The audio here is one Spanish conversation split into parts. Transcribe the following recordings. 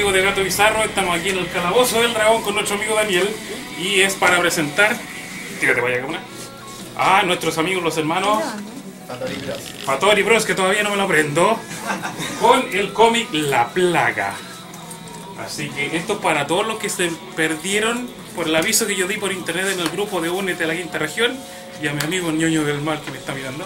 amigos de Gato Bizarro, estamos aquí en el Calabozo del Dragón con nuestro amigo Daniel y es para presentar, tírate para allá, a nuestros amigos los hermanos Fattori Bros, que todavía no me lo aprendo, con el cómic La Plaga. Así que esto es para todos los que se perdieron por el aviso que yo di por internet en el grupo de Únete a la Quinta Región y a mi amigo Ñoño del Mal que me está mirando.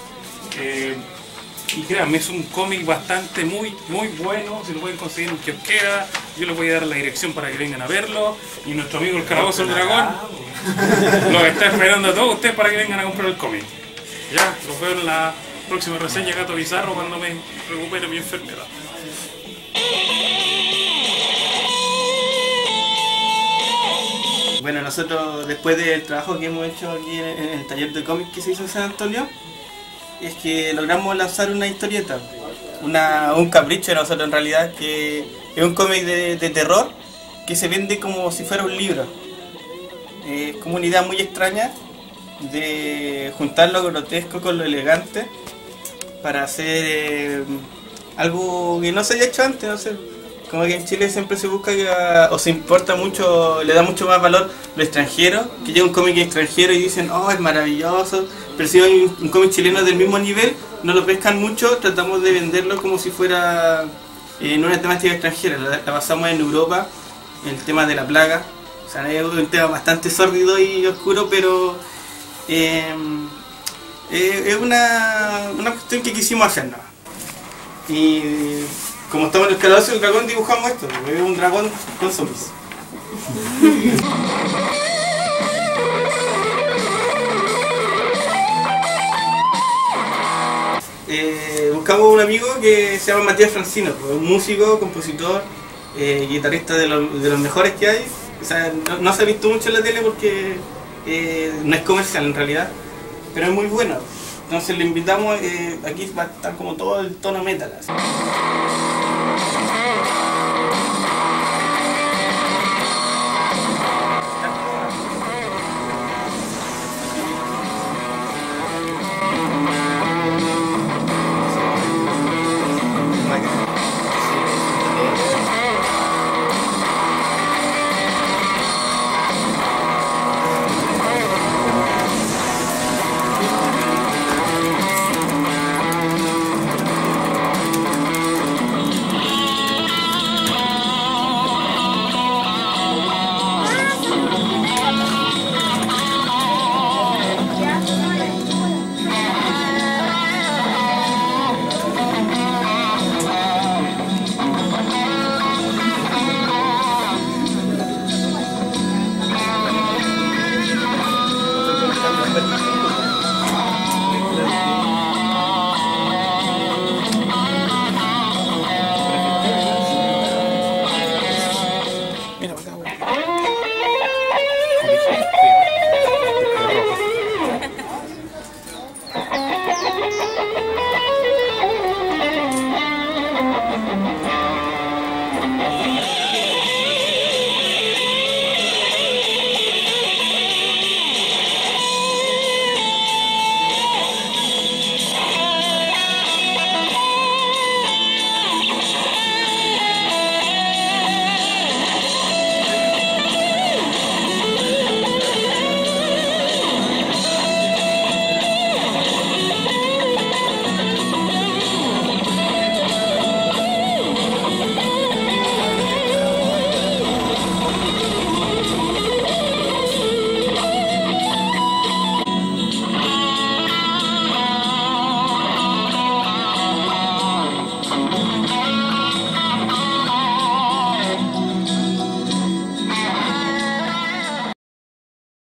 Y créanme, es un cómic bastante muy bueno, si lo pueden conseguir en kiosquera, yo les voy a dar la dirección para que vengan a verlo. Y nuestro amigo el Calabozo del Dragón los está esperando a todos ustedes para que vengan a comprar el cómic. Ya, los veo en la próxima reseña Gato Bizarro cuando me recupere mi enfermedad. Bueno, nosotros después del trabajo que hemos hecho aquí en el taller de cómics que se hizo en San Antonio, es que logramos lanzar una historieta, un capricho de nosotros en realidad, que es un cómic de terror que se vende como si fuera un libro. Es como una idea muy extraña de juntar lo grotesco con lo elegante para hacer algo que no se haya hecho antes, no sé. Como que en Chile siempre se busca o se importa mucho, le da mucho más valor lo extranjero, que llega un cómic extranjero y dicen, oh, es maravilloso, pero si hay un cómic chileno del mismo nivel, no lo pescan mucho, tratamos de venderlo como si fuera en una temática extranjera. La basamos en Europa, el tema de la plaga, o sea, es un tema bastante sórdido y oscuro, pero es una cuestión que quisimos hacernos. Y como estamos en el Calabozo del Dragón, dibujamos esto, es un dragón con zombies. Buscamos un amigo que se llama Matías Francino, un músico, compositor, guitarrista de los mejores que hay. O sea, no se ha visto mucho en la tele porque no es comercial en realidad, pero es muy bueno. Entonces le invitamos, aquí va a estar como todo el tono metal. Así. Mira, acá,